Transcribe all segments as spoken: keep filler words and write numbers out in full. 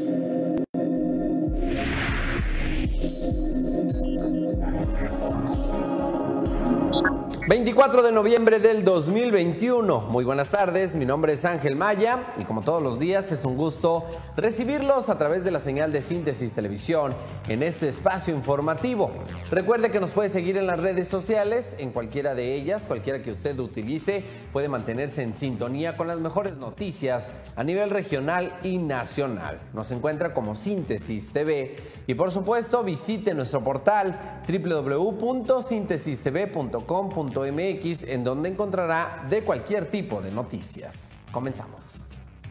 veinticuatro de noviembre del dos mil veintiuno. Muy buenas tardes, mi nombre es Ángel Maya y como todos los días es un gusto recibirlos a través de la señal de Síntesis Televisión en este espacio informativo. Recuerde que nos puede seguir en las redes sociales, en cualquiera de ellas, cualquiera que usted utilice, puede mantenerse en sintonía con las mejores noticias a nivel regional y nacional. Nos encuentra como Síntesis T V y por supuesto visite nuestro portal doble u doble u doble u punto síntesis t v punto com punto m x en donde encontrará de cualquier tipo de noticias. Comenzamos.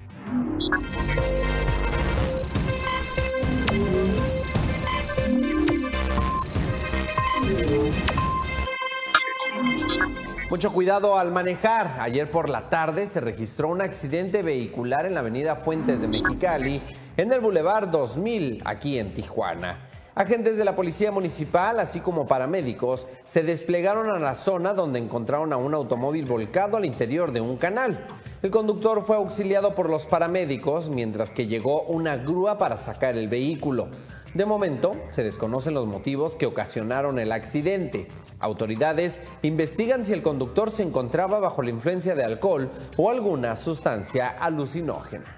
Mucho cuidado al manejar. Ayer por la tarde se registró un accidente vehicular en la avenida Fuentes de Mexicali, en el Boulevard dos mil, aquí en Tijuana. Agentes de la Policía Municipal, así como paramédicos, se desplegaron a la zona donde encontraron a un automóvil volcado al interior de un canal. El conductor fue auxiliado por los paramédicos, mientras que llegó una grúa para sacar el vehículo. De momento, se desconocen los motivos que ocasionaron el accidente. Autoridades investigan si el conductor se encontraba bajo la influencia de alcohol o alguna sustancia alucinógena.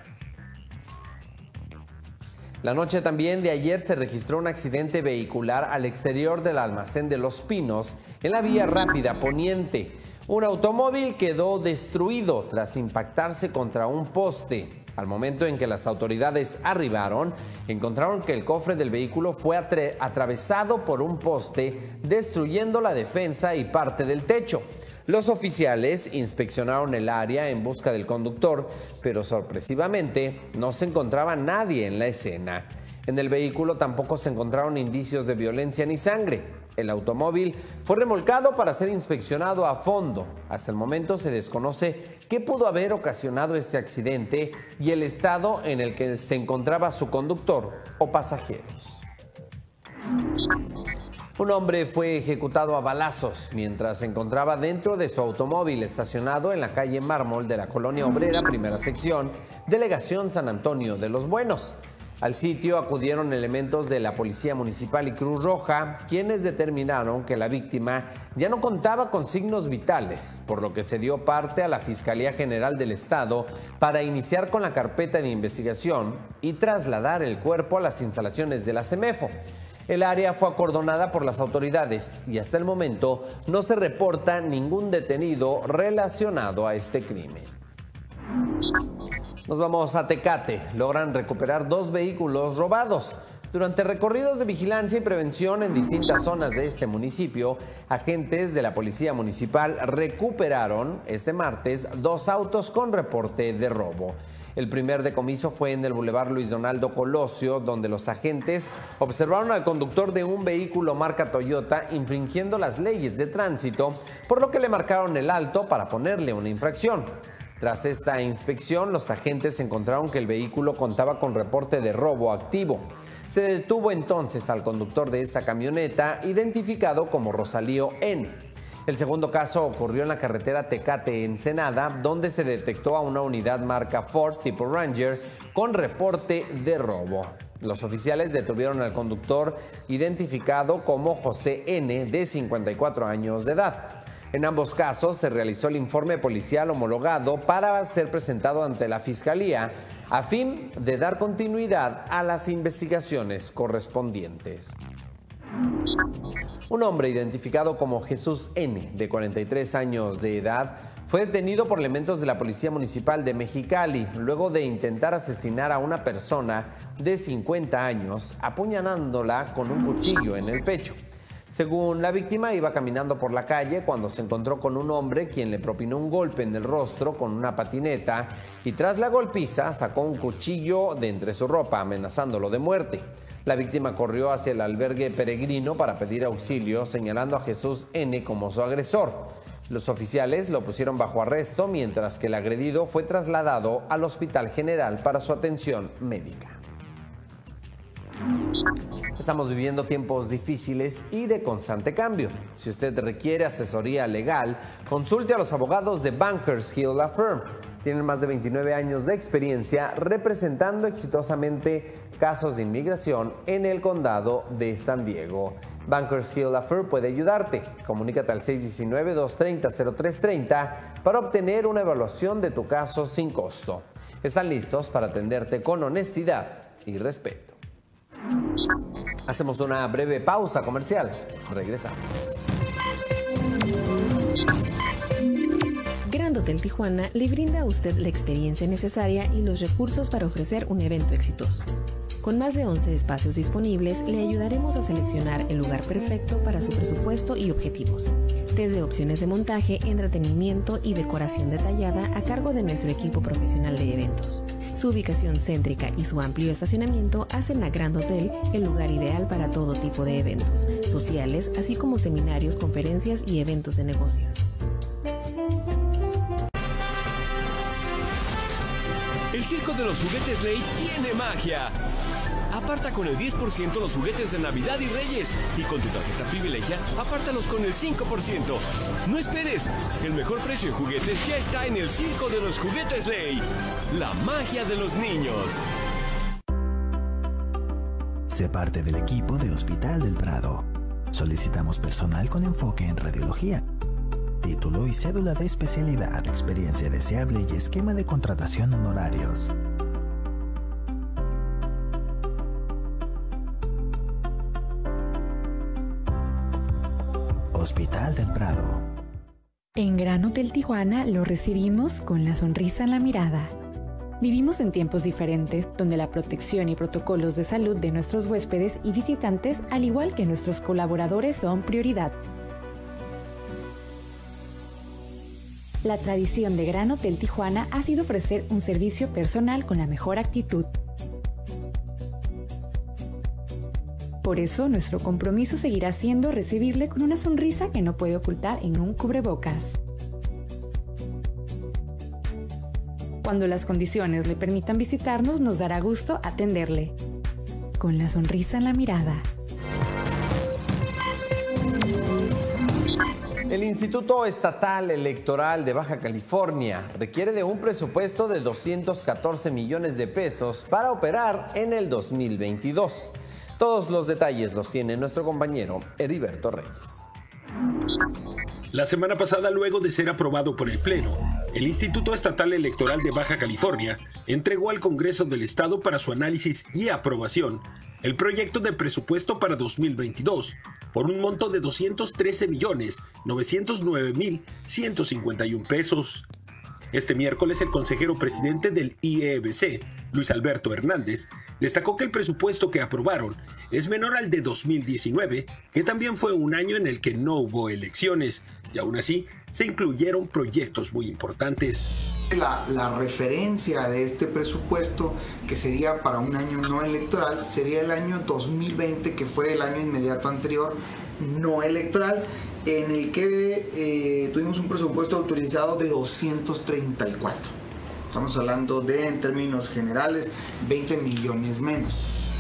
La noche también de ayer se registró un accidente vehicular al exterior del almacén de Los Pinos, en la vía rápida poniente. Un automóvil quedó destruido tras impactarse contra un poste. Al momento en que las autoridades arribaron, encontraron que el cofre del vehículo fue atravesado por un poste, destruyendo la defensa y parte del techo. Los oficiales inspeccionaron el área en busca del conductor, pero sorpresivamente no se encontraba nadie en la escena. En el vehículo tampoco se encontraron indicios de violencia ni sangre. El automóvil fue remolcado para ser inspeccionado a fondo. Hasta el momento se desconoce qué pudo haber ocasionado este accidente y el estado en el que se encontraba su conductor o pasajeros. Un hombre fue ejecutado a balazos mientras se encontraba dentro de su automóvil estacionado en la calle Mármol de la Colonia Obrera, primera sección, Delegación San Antonio de los Buenos. Al sitio acudieron elementos de la Policía Municipal y Cruz Roja, quienes determinaron que la víctima ya no contaba con signos vitales, por lo que se dio parte a la Fiscalía General del Estado para iniciar con la carpeta de investigación y trasladar el cuerpo a las instalaciones de la CEMEFO. El área fue acordonada por las autoridades y hasta el momento no se reporta ningún detenido relacionado a este crimen. Nos vamos a Tecate. Logran recuperar dos vehículos robados. Durante recorridos de vigilancia y prevención en distintas zonas de este municipio, agentes de la Policía Municipal recuperaron este martes dos autos con reporte de robo. El primer decomiso fue en el Boulevard Luis Donaldo Colosio, donde los agentes observaron al conductor de un vehículo marca Toyota infringiendo las leyes de tránsito, por lo que le marcaron el alto para ponerle una infracción. Tras esta inspección, los agentes encontraron que el vehículo contaba con reporte de robo activo. Se detuvo entonces al conductor de esta camioneta, identificado como Rosalío N. El segundo caso ocurrió en la carretera Tecate-Ensenada, donde se detectó a una unidad marca Ford tipo Ranger con reporte de robo. Los oficiales detuvieron al conductor, identificado como José N., de cincuenta y cuatro años de edad. En ambos casos se realizó el informe policial homologado para ser presentado ante la Fiscalía a fin de dar continuidad a las investigaciones correspondientes. Un hombre identificado como Jesús N., de cuarenta y tres años de edad, fue detenido por elementos de la Policía Municipal de Mexicali luego de intentar asesinar a una persona de cincuenta años apuñalándola con un cuchillo en el pecho. Según la víctima, iba caminando por la calle cuando se encontró con un hombre quien le propinó un golpe en el rostro con una patineta y tras la golpiza sacó un cuchillo de entre su ropa amenazándolo de muerte. La víctima corrió hacia el albergue peregrino para pedir auxilio, señalando a Jesús N. como su agresor. Los oficiales lo pusieron bajo arresto mientras que el agredido fue trasladado al Hospital General para su atención médica. Estamos viviendo tiempos difíciles y de constante cambio. Si usted requiere asesoría legal, consulte a los abogados de Bankers Hill Law Firm. Tienen más de veintinueve años de experiencia representando exitosamente casos de inmigración en el condado de San Diego. Bankers Hill Law Firm puede ayudarte. Comunícate al seis uno nueve, dos tres cero, cero tres tres cero para obtener una evaluación de tu caso sin costo. Están listos para atenderte con honestidad y respeto. Hacemos una breve pausa comercial. Regresamos. Grand Hotel Tijuana le brinda a usted la experiencia necesaria y los recursos para ofrecer un evento exitoso. Con más de once espacios disponibles, le ayudaremos a seleccionar el lugar perfecto para su presupuesto y objetivos. Desde opciones de montaje, entretenimiento y decoración detallada a cargo de nuestro equipo profesional de eventos. Su ubicación céntrica y su amplio estacionamiento hacen a Grand Hotel el lugar ideal para todo tipo de eventos sociales, así como seminarios, conferencias y eventos de negocios. El Circo de los Juguetes Ley tiene magia. Aparta con el diez por ciento los juguetes de Navidad y Reyes. Y con tu tarjeta Privilegia, apártalos con el cinco por ciento. No esperes. El mejor precio en juguetes ya está en el Circo de los Juguetes Ley. La magia de los niños. Sé parte del equipo de Hospital del Prado. Solicitamos personal con enfoque en radiología. Título y cédula de especialidad, experiencia deseable y esquema de contratación honorarios. Hospital del Prado. En Grand Hotel Tijuana lo recibimos con la sonrisa en la mirada. Vivimos en tiempos diferentes, donde la protección y protocolos de salud de nuestros huéspedes y visitantes, al igual que nuestros colaboradores, son prioridad. La tradición de Grand Hotel Tijuana ha sido ofrecer un servicio personal con la mejor actitud. Por eso, nuestro compromiso seguirá siendo recibirle con una sonrisa que no puede ocultar en un cubrebocas. Cuando las condiciones le permitan visitarnos, nos dará gusto atenderle. Con la sonrisa en la mirada. El Instituto Estatal Electoral de Baja California requiere de un presupuesto de doscientos catorce millones de pesos para operar en el dos mil veintidós. Todos los detalles los tiene nuestro compañero Heriberto Reyes. La semana pasada, luego de ser aprobado por el Pleno, el Instituto Estatal Electoral de Baja California entregó al Congreso del Estado para su análisis y aprobación el proyecto de presupuesto para dos mil veintidós por un monto de doscientos trece millones novecientos nueve mil ciento cincuenta y un pesos. Este miércoles, el consejero presidente del I E B C, Luis Alberto Hernández, destacó que el presupuesto que aprobaron es menor al de dos mil diecinueve, que también fue un año en el que no hubo elecciones, y aún así se incluyeron proyectos muy importantes. La, la referencia de este presupuesto, que sería para un año no electoral, sería el año dos mil veinte, que fue el año inmediato anterior no electoral, en el que eh, tuvimos un presupuesto autorizado de doscientos treinta y cuatro. Estamos hablando de, en términos generales, veinte millones menos.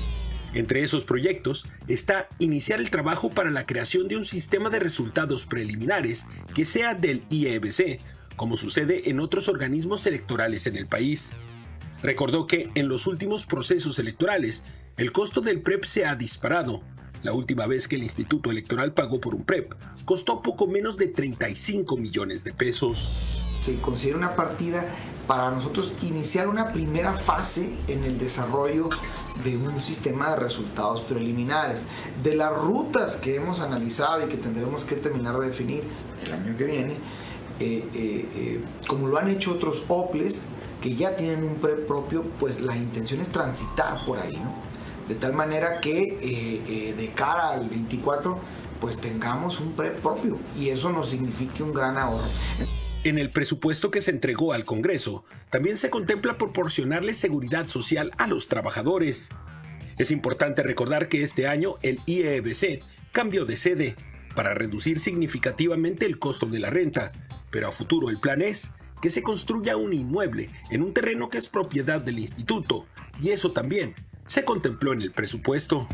Entre esos proyectos está iniciar el trabajo para la creación de un sistema de resultados preliminares que sea del I E B C, como sucede en otros organismos electorales en el país. Recordó que en los últimos procesos electorales, el costo del P R E P se ha disparado. La última vez que el Instituto Electoral pagó por un P R E P, costó poco menos de treinta y cinco millones de pesos. Se considera una partida para nosotros iniciar una primera fase en el desarrollo de un sistema de resultados preliminares. De las rutas que hemos analizado y que tendremos que terminar de definir el año que viene, eh, eh, eh, como lo han hecho otros O P L Es que ya tienen un P R E P propio, pues la intención es transitar por ahí, ¿no? De tal manera que eh, eh, de cara al veinticuatro pues tengamos un P R E P propio y eso nos signifique un gran ahorro. En el presupuesto que se entregó al Congreso, también se contempla proporcionarle seguridad social a los trabajadores. Es importante recordar que este año el I E B C cambió de sede para reducir significativamente el costo de la renta, pero a futuro el plan es que se construya un inmueble en un terreno que es propiedad del instituto, y eso también se contempló en el presupuesto.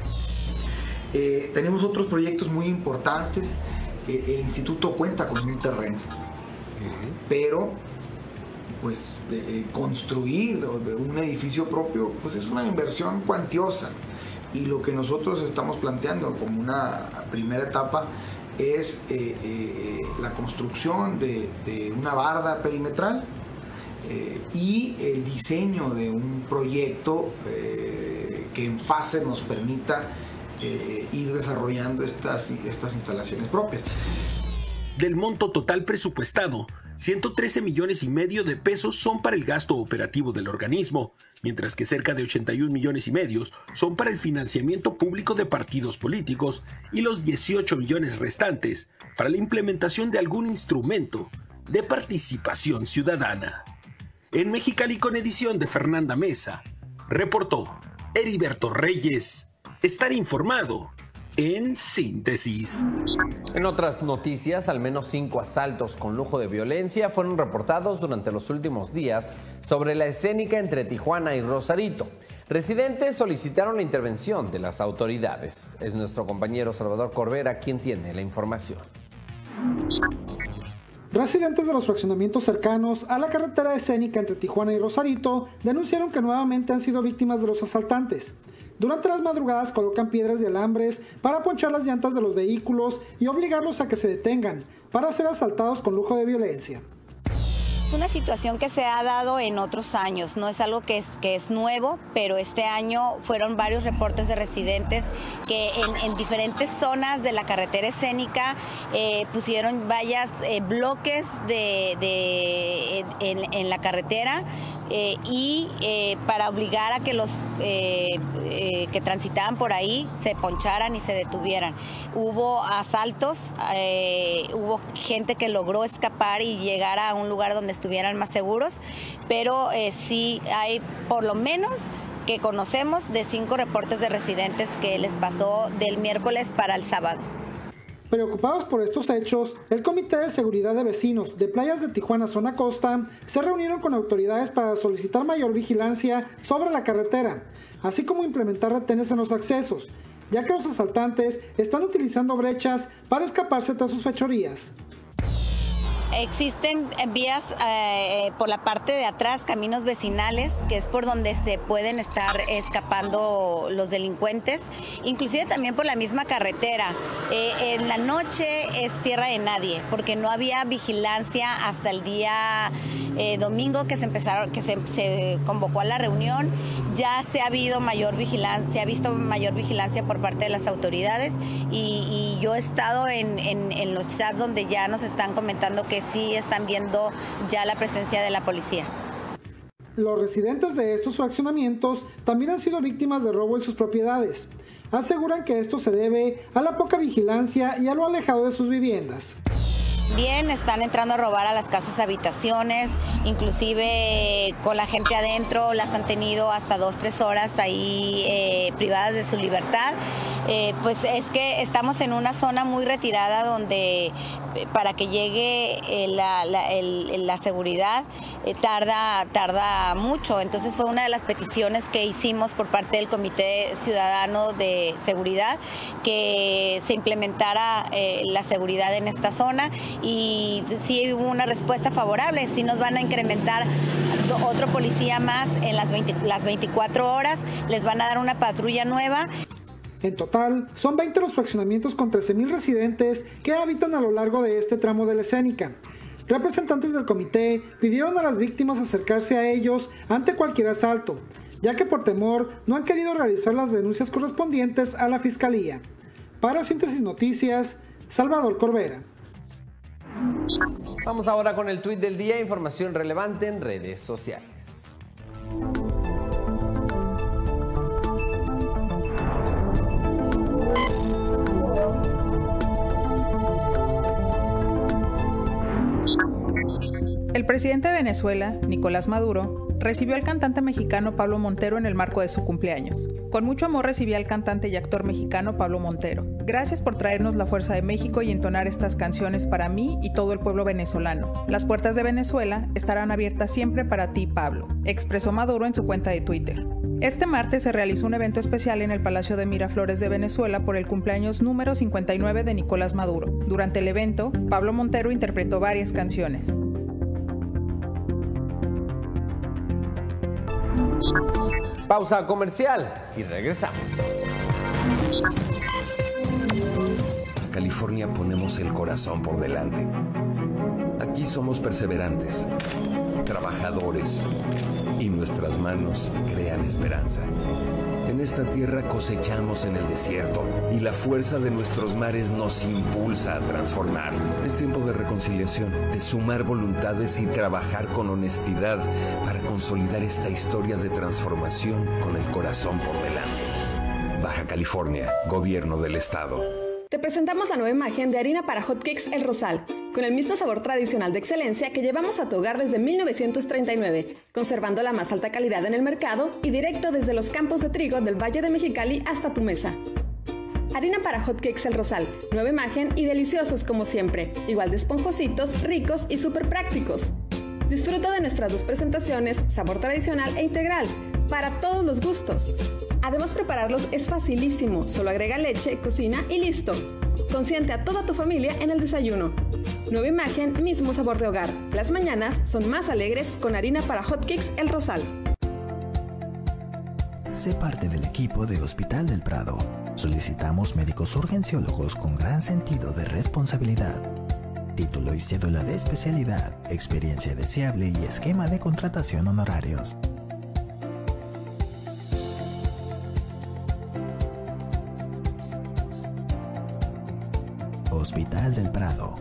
Eh, tenemos otros proyectos muy importantes. Eh, el instituto cuenta con un terreno, pero pues de construir un edificio propio, pues es una inversión cuantiosa. Y lo que nosotros estamos planteando como una primera etapa es eh, eh, la construcción de, de una barda perimetral eh, y el diseño de un proyecto eh, que en fase nos permita eh, ir desarrollando estas, estas instalaciones propias. Del monto total presupuestado, ciento trece millones y medio de pesos son para el gasto operativo del organismo, mientras que cerca de ochenta y un millones y medios son para el financiamiento público de partidos políticos y los dieciocho millones restantes para la implementación de algún instrumento de participación ciudadana. En Mexicali, con edición de Fernanda Mesa, reportó Heriberto Reyes. Estar informado en síntesis. En otras noticias, al menos cinco asaltos con lujo de violencia fueron reportados durante los últimos días sobre la escénica entre Tijuana y Rosarito. Residentes solicitaron la intervención de las autoridades. Es nuestro compañero Salvador Corbera quien tiene la información. Residentes de los fraccionamientos cercanos a la carretera escénica entre Tijuana y Rosarito denunciaron que nuevamente han sido víctimas de los asaltantes. Durante las madrugadas colocan piedras y alambres para ponchar las llantas de los vehículos y obligarlos a que se detengan para ser asaltados con lujo de violencia. Es una situación que se ha dado en otros años, no es algo que es, que es nuevo, pero este año fueron varios reportes de residentes que en, en diferentes zonas de la carretera escénica eh, pusieron vallas, eh, bloques de, de, en, en la carretera. Eh, y eh, para obligar a que los eh, eh, que transitaban por ahí se poncharan y se detuvieran. Hubo asaltos, eh, hubo gente que logró escapar y llegar a un lugar donde estuvieran más seguros, pero eh, sí hay por lo menos que conocemos de cinco reportes de residentes que les pasó del miércoles para el sábado. Preocupados por estos hechos, el Comité de Seguridad de Vecinos de Playas de Tijuana Zona Costa se reunieron con autoridades para solicitar mayor vigilancia sobre la carretera, así como implementar retenes en los accesos, ya que los asaltantes están utilizando brechas para escaparse tras sus fechorías. Existen vías eh, por la parte de atrás, caminos vecinales, que es por donde se pueden estar escapando los delincuentes, inclusive también por la misma carretera. Eh, en la noche es tierra de nadie, porque no había vigilancia hasta el día eh, domingo que se empezaron, que se, se convocó a la reunión. Ya se ha habido mayor vigilancia, se ha visto mayor vigilancia por parte de las autoridades y, y yo he estado en, en, en los chats donde ya nos están comentando que sí están viendo ya la presencia de la policía. Los residentes de estos fraccionamientos también han sido víctimas de robo en sus propiedades. Aseguran que esto se debe a la poca vigilancia y a lo alejado de sus viviendas. Bien, están entrando a robar a las casas habitaciones, inclusive con la gente adentro, las han tenido hasta dos, tres horas ahí eh, privadas de su libertad. Eh, pues es que estamos en una zona muy retirada donde para que llegue eh, la, la, el, la seguridad eh, tarda, tarda mucho. Entonces fue una de las peticiones que hicimos por parte del Comité Ciudadano de Seguridad, que se implementara eh, la seguridad en esta zona y sí hubo una respuesta favorable. Sí nos van a incrementar otro policía más en las, veinte, las veinticuatro horas, les van a dar una patrulla nueva. En total, son veinte los fraccionamientos con trece mil residentes que habitan a lo largo de este tramo de la escénica. Representantes del comité pidieron a las víctimas acercarse a ellos ante cualquier asalto, ya que por temor no han querido realizar las denuncias correspondientes a la Fiscalía. Para Síntesis Noticias, Salvador Corbera. Vamos ahora con el tuit del día, información relevante en redes sociales. El presidente de Venezuela, Nicolás Maduro, recibió al cantante mexicano Pablo Montero en el marco de su cumpleaños. Con mucho amor recibí al cantante y actor mexicano Pablo Montero. Gracias por traernos la fuerza de México y entonar estas canciones para mí y todo el pueblo venezolano. Las puertas de Venezuela estarán abiertas siempre para ti, Pablo, expresó Maduro en su cuenta de Twitter. Este martes se realizó un evento especial en el Palacio de Miraflores de Venezuela por el cumpleaños número cincuenta y nueve de Nicolás Maduro. Durante el evento, Pablo Montero interpretó varias canciones. Pausa comercial y regresamos. En California ponemos el corazón por delante. Aquí somos perseverantes, trabajadores, y nuestras manos crean esperanza. En esta tierra cosechamos en el desierto y la fuerza de nuestros mares nos impulsa a transformar. Es tiempo de reconciliación, de sumar voluntades y trabajar con honestidad para consolidar esta historia de transformación con el corazón por delante. Baja California, Gobierno del Estado. Te presentamos la nueva imagen de harina para hotcakes El Rosal, con el mismo sabor tradicional de excelencia que llevamos a tu hogar desde mil novecientos treinta y nueve, conservando la más alta calidad en el mercado y directo desde los campos de trigo del Valle de Mexicali hasta tu mesa. Harina para hotcakes El Rosal, nueva imagen y deliciosos como siempre, igual de esponjositos, ricos y súper prácticos. Disfruta de nuestras dos presentaciones, sabor tradicional e integral, para todos los gustos. Además, prepararlos es facilísimo, solo agrega leche, cocina y listo. Consiente a toda tu familia en el desayuno. Nueva imagen, mismo sabor de hogar. Las mañanas son más alegres con harina para hotcakes El Rosal. Sé parte del equipo de Hospital del Prado. Solicitamos médicos urgenciólogos con gran sentido de responsabilidad. Título y cédula de especialidad, experiencia deseable y esquema de contratación honorarios. Hospital del Prado.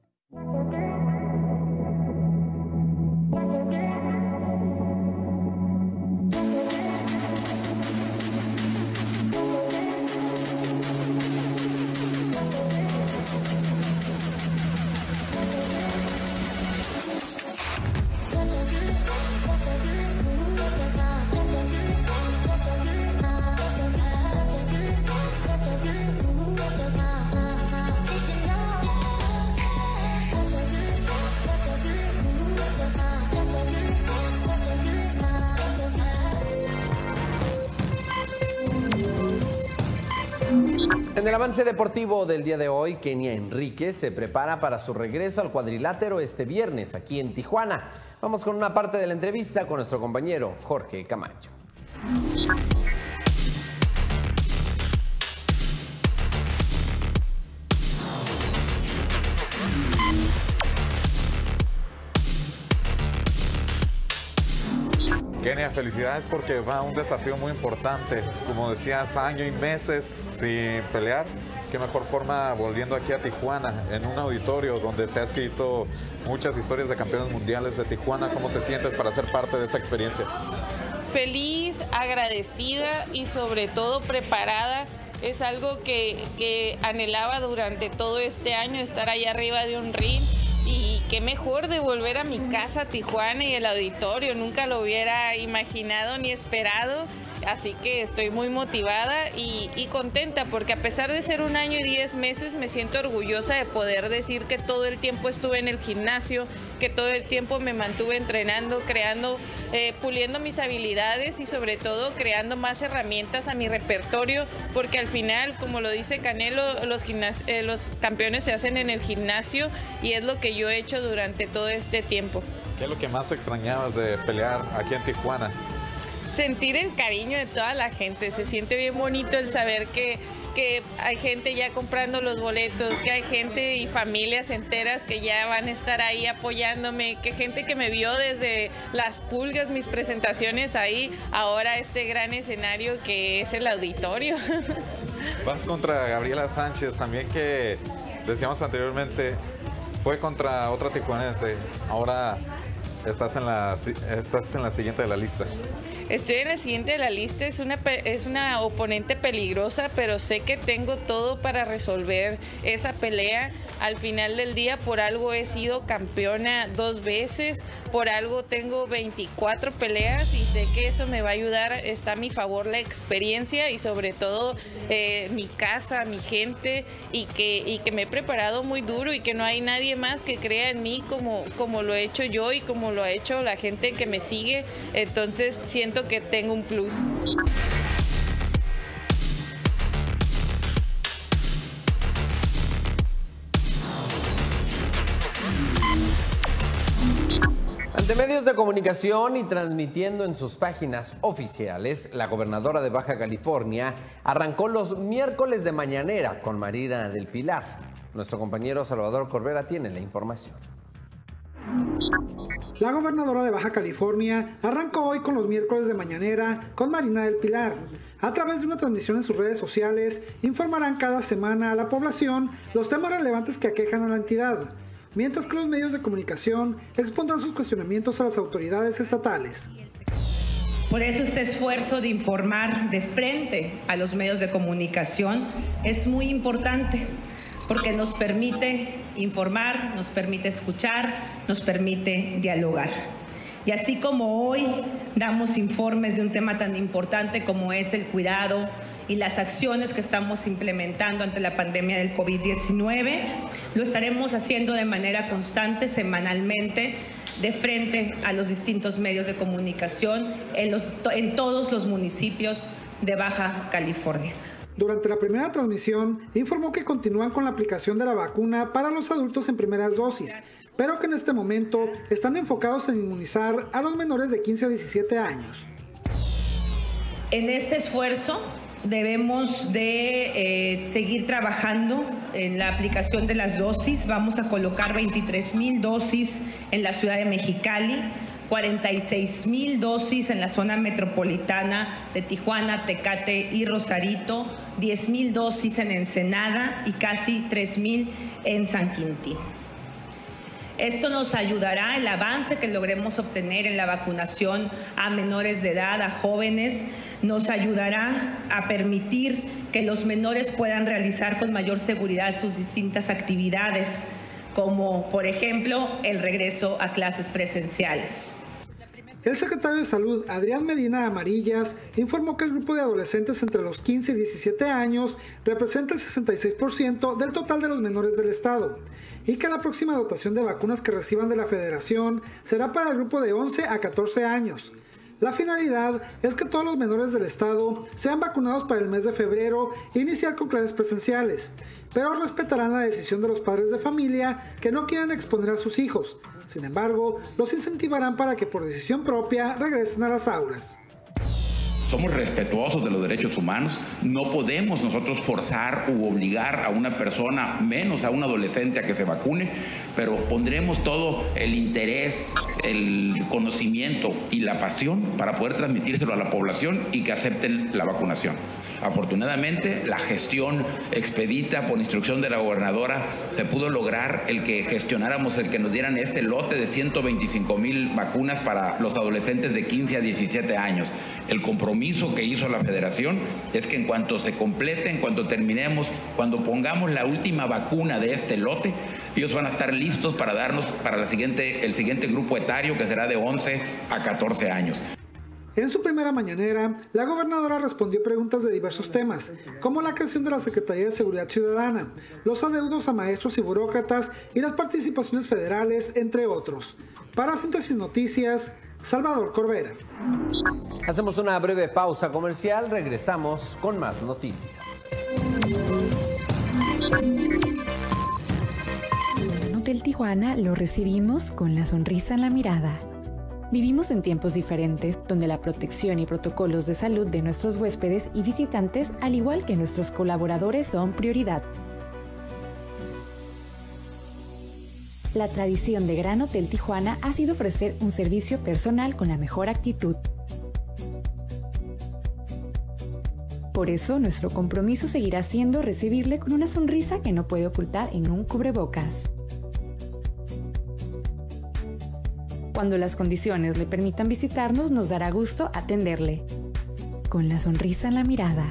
En el avance deportivo del día de hoy, Kenia Enríquez se prepara para su regreso al cuadrilátero este viernes aquí en Tijuana. Vamos con una parte de la entrevista con nuestro compañero Jorge Camacho. Kenia, felicidades porque va un desafío muy importante. Como decías, año y meses sin pelear. Qué mejor forma volviendo aquí a Tijuana, en un auditorio donde se ha escrito muchas historias de campeones mundiales de Tijuana. ¿Cómo te sientes para ser parte de esta experiencia? Feliz, agradecida y sobre todo preparada. Es algo que, que anhelaba durante todo este año, estar ahí arriba de un ring. Y qué mejor de volver a mi casa, Tijuana, y el auditorio. Nunca lo hubiera imaginado ni esperado. Así que estoy muy motivada y, y contenta porque a pesar de ser un año y diez meses me siento orgullosa de poder decir que todo el tiempo estuve en el gimnasio, que todo el tiempo me mantuve entrenando, creando, eh, puliendo mis habilidades y sobre todo creando más herramientas a mi repertorio, porque al final, como lo dice Canelo, los, eh, los campeones se hacen en el gimnasio y es lo que yo he hecho durante todo este tiempo. ¿Qué es lo que más extrañabas de pelear aquí en Tijuana? Sentir el cariño de toda la gente, se siente bien bonito el saber que, que hay gente ya comprando los boletos, que hay gente y familias enteras que ya van a estar ahí apoyándome, que gente que me vio desde las pulgas, mis presentaciones ahí, ahora este gran escenario que es el auditorio. Vas contra Gabriela Sánchez también, que decíamos anteriormente, fue contra otra tijuanense, ahora estás en la, estás en la siguiente de la lista. Estoy en la siguiente de la lista, es una, es una oponente peligrosa, pero sé que tengo todo para resolver esa pelea. Al final del día, por algo he sido campeona dos veces, por algo tengo veinticuatro peleas y sé que eso me va a ayudar, está a mi favor la experiencia y sobre todo eh, mi casa, mi gente y que, y que me he preparado muy duro y que no hay nadie más que crea en mí como, como lo he hecho yo y como lo ha hecho la gente que me sigue, entonces siento que tengo un plus. Ante medios de comunicación y transmitiendo en sus páginas oficiales, la gobernadora de Baja California arrancó los miércoles de mañanera con Marina del Pilar. Nuestro compañero Salvador Corbera tiene la información. La gobernadora de Baja California arrancó hoy con los miércoles de mañanera con Marina del Pilar. A través de una transmisión en sus redes sociales, informarán cada semana a la población los temas relevantes que aquejan a la entidad, mientras que los medios de comunicación expondrán sus cuestionamientos a las autoridades estatales. Por eso este esfuerzo de informar de frente a los medios de comunicación es muy importante, porque nos permite informar, nos permite escuchar, nos permite dialogar. Y así como hoy damos informes de un tema tan importante como es el cuidado y las acciones que estamos implementando ante la pandemia del COVID diecinueve, lo estaremos haciendo de manera constante, semanalmente, de frente a los distintos medios de comunicación en, los, en todos los municipios de Baja California. Durante la primera transmisión, informó que continúan con la aplicación de la vacuna para los adultos en primeras dosis, pero que en este momento están enfocados en inmunizar a los menores de quince a diecisiete años. En este esfuerzo debemos de eh, seguir trabajando en la aplicación de las dosis. Vamos a colocar veintitrés mil dosis en la ciudad de Mexicali, cuarenta y seis mil dosis en la zona metropolitana de Tijuana, Tecate y Rosarito, diez mil dosis en Ensenada y casi tres mil en San Quintín. Esto nos ayudará, el avance que logremos obtener en la vacunación a menores de edad, a jóvenes, nos ayudará a permitir que los menores puedan realizar con mayor seguridad sus distintas actividades, como por ejemplo el regreso a clases presenciales. El secretario de Salud, Adrián Medina Amarillas, informó que el grupo de adolescentes entre los quince y diecisiete años representa el sesenta y seis por ciento del total de los menores del estado y que la próxima dotación de vacunas que reciban de la Federación será para el grupo de once a catorce años. La finalidad es que todos los menores del estado sean vacunados para el mes de febrero e iniciar con clases presenciales, pero respetarán la decisión de los padres de familia que no quieran exponer a sus hijos. Sin embargo, los incentivarán para que por decisión propia regresen a las aulas. Somos respetuosos de los derechos humanos, no podemos nosotros forzar u obligar a una persona, menos a un adolescente, a que se vacune, pero pondremos todo el interés, el conocimiento y la pasión para poder transmitírselo a la población y que acepten la vacunación. Afortunadamente, la gestión expedita por instrucción de la gobernadora se pudo lograr el que gestionáramos, el que nos dieran este lote de ciento veinticinco mil vacunas para los adolescentes de quince a diecisiete años. El compromiso que hizo la Federación es que en cuanto se complete, en cuanto terminemos, cuando pongamos la última vacuna de este lote, ellos van a estar listos para darnos para la siguiente, el siguiente grupo etario, que será de once a catorce años. En su primera mañanera, la gobernadora respondió preguntas de diversos temas, como la creación de la Secretaría de Seguridad Ciudadana, los adeudos a maestros y burócratas y las participaciones federales, entre otros. Para Síntesis Noticias, Salvador Corbera. Hacemos una breve pausa comercial, regresamos con más noticias. En Hotel Tijuana lo recibimos con la sonrisa en la mirada. Vivimos en tiempos diferentes, donde la protección y protocolos de salud de nuestros huéspedes y visitantes, al igual que nuestros colaboradores, son prioridad. La tradición de Gran Hotel Tijuana ha sido ofrecer un servicio personal con la mejor actitud. Por eso, nuestro compromiso seguirá siendo recibirle con una sonrisa que no puede ocultar en un cubrebocas. Cuando las condiciones le permitan visitarnos, nos dará gusto atenderle. Con la sonrisa en la mirada.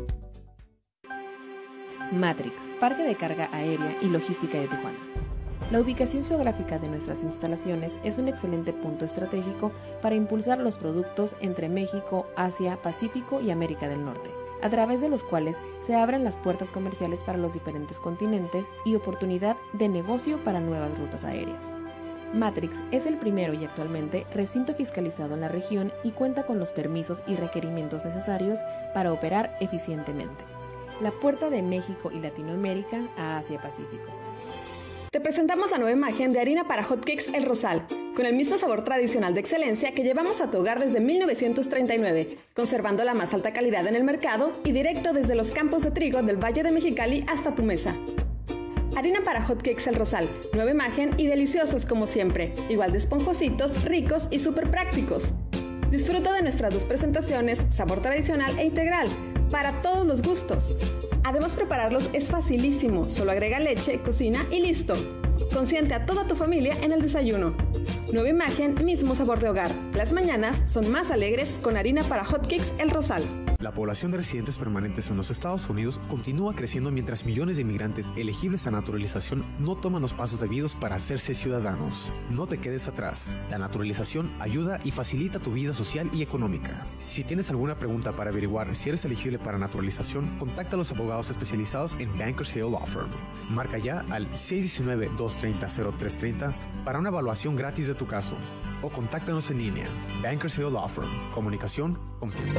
Matrix, Parque de Carga Aérea y Logística de Tijuana. La ubicación geográfica de nuestras instalaciones es un excelente punto estratégico para impulsar los productos entre México, Asia, Pacífico y América del Norte, a través de los cuales se abren las puertas comerciales para los diferentes continentes y oportunidad de negocio para nuevas rutas aéreas. Matrix es el primero y actualmente recinto fiscalizado en la región y cuenta con los permisos y requerimientos necesarios para operar eficientemente. La puerta de México y Latinoamérica a Asia-Pacífico. Te presentamos la nueva imagen de harina para hotcakes El Rosal, con el mismo sabor tradicional de excelencia que llevamos a tu hogar desde mil novecientos treinta y nueve, conservando la más alta calidad en el mercado y directo desde los campos de trigo del Valle de Mexicali hasta tu mesa. Harina para hotcakes El Rosal, nueva imagen y deliciosos como siempre, igual de esponjositos, ricos y súper prácticos. Disfruta de nuestras dos presentaciones, sabor tradicional e integral, para todos los gustos. Además, prepararlos es facilísimo, solo agrega leche, cocina y listo. Consiente a toda tu familia en el desayuno. Nueva imagen, mismo sabor de hogar. Las mañanas son más alegres con harina para hotcakes El Rosal. La población de residentes permanentes en los Estados Unidos continúa creciendo mientras millones de inmigrantes elegibles a naturalización no toman los pasos debidos para hacerse ciudadanos. No te quedes atrás. La naturalización ayuda y facilita tu vida social y económica. Si tienes alguna pregunta para averiguar si eres elegible para naturalización, contacta a los abogados especializados en Bankers Hill Law Firm. Marca ya al seis uno nueve, dos tres cero, cero tres tres cero para una evaluación gratis de tu caso o contáctanos en línea. Bankers Hill Law Firm. Comunicación confiable.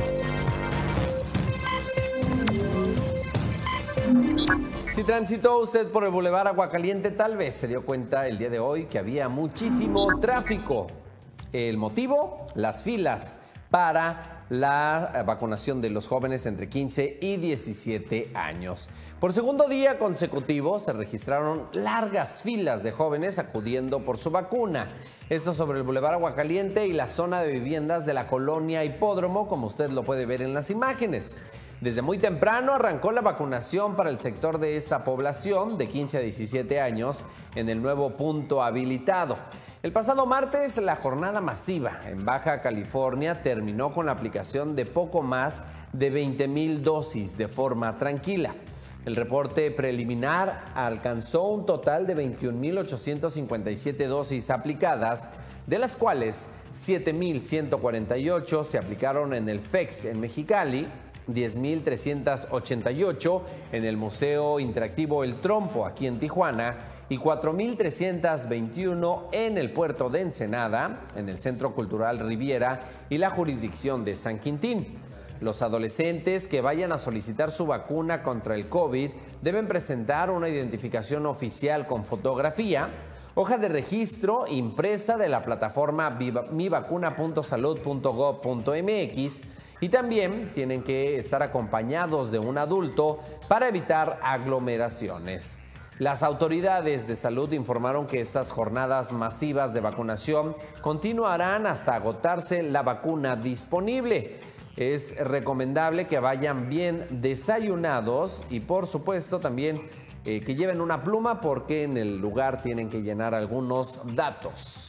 Si transitó usted por el Boulevard Aguacaliente, tal vez se dio cuenta el día de hoy que había muchísimo tráfico. El motivo, las filas para la vacunación de los jóvenes entre quince y diecisiete años. Por segundo día consecutivo se registraron largas filas de jóvenes acudiendo por su vacuna. Esto sobre el Boulevard Aguacaliente y la zona de viviendas de la colonia Hipódromo, como usted lo puede ver en las imágenes. Desde muy temprano arrancó la vacunación para el sector de esta población de quince a diecisiete años en el nuevo punto habilitado. El pasado martes, la jornada masiva en Baja California terminó con la aplicación de poco más de veinte mil dosis de forma tranquila. El reporte preliminar alcanzó un total de veintiún mil ochocientas cincuenta y siete dosis aplicadas, de las cuales siete mil ciento cuarenta y ocho se aplicaron en el F E X en Mexicali, diez mil trescientas ochenta y ocho en el Museo Interactivo El Trompo aquí en Tijuana y cuatro mil trescientas veintiuno en el puerto de Ensenada, en el Centro Cultural Riviera y la jurisdicción de San Quintín. Los adolescentes que vayan a solicitar su vacuna contra el COVID deben presentar una identificación oficial con fotografía, hoja de registro impresa de la plataforma mi vacuna punto salud punto gov punto m x y también tienen que estar acompañados de un adulto para evitar aglomeraciones. Las autoridades de salud informaron que estas jornadas masivas de vacunación continuarán hasta agotarse la vacuna disponible. Es recomendable que vayan bien desayunados y por supuesto también eh, que lleven una pluma porque en el lugar tienen que llenar algunos datos.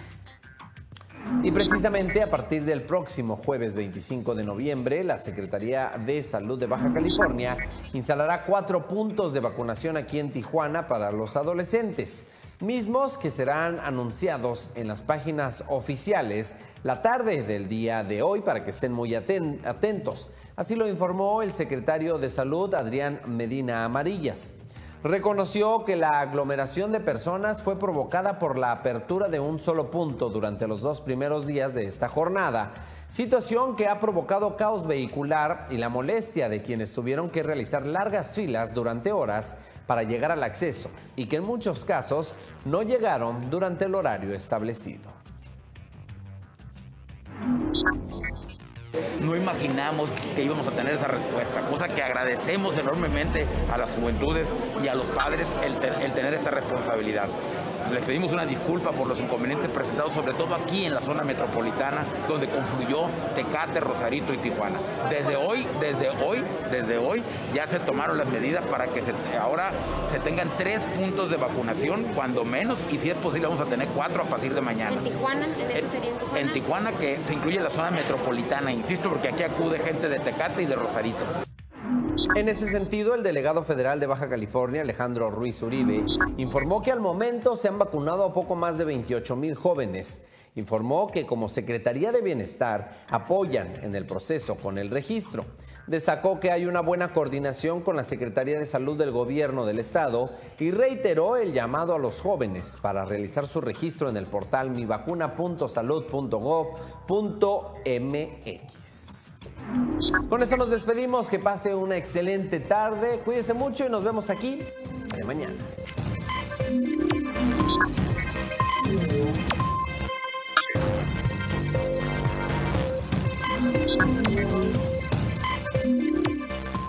Y precisamente a partir del próximo jueves veinticinco de noviembre, la Secretaría de Salud de Baja California instalará cuatro puntos de vacunación aquí en Tijuana para los adolescentes, mismos que serán anunciados en las páginas oficiales la tarde del día de hoy para que estén muy atentos. Así lo informó el secretario de Salud, Adrián Medina Amarillas. Reconoció que la aglomeración de personas fue provocada por la apertura de un solo punto durante los dos primeros días de esta jornada, situación que ha provocado caos vehicular y la molestia de quienes tuvieron que realizar largas filas durante horas para llegar al acceso y que en muchos casos no llegaron durante el horario establecido. No imaginamos que íbamos a tener esa respuesta, cosa que agradecemos enormemente a las juventudes y a los padres el, el tener esta responsabilidad. Les pedimos una disculpa por los inconvenientes presentados, sobre todo aquí en la zona metropolitana, donde confluyó Tecate, Rosarito y Tijuana. Desde hoy, desde hoy, desde hoy, ya se tomaron las medidas para que se, ahora se tengan tres puntos de vacunación, cuando menos, y si es posible vamos a tener cuatro a partir de mañana. ¿En Tijuana? ¿En, eso sería en Tijuana? En Tijuana, que se incluye la zona metropolitana, insisto, porque aquí acude gente de Tecate y de Rosarito. En ese sentido, el delegado federal de Baja California, Alejandro Ruiz Uribe, informó que al momento se han vacunado a poco más de veintiocho mil jóvenes. Informó que como Secretaría de Bienestar apoyan en el proceso con el registro. Destacó que hay una buena coordinación con la Secretaría de Salud del Gobierno del Estado y reiteró el llamado a los jóvenes para realizar su registro en el portal mi vacuna punto salud punto gov punto m x. Con eso nos despedimos, que pase una excelente tarde, cuídese mucho y nos vemos aquí de mañana.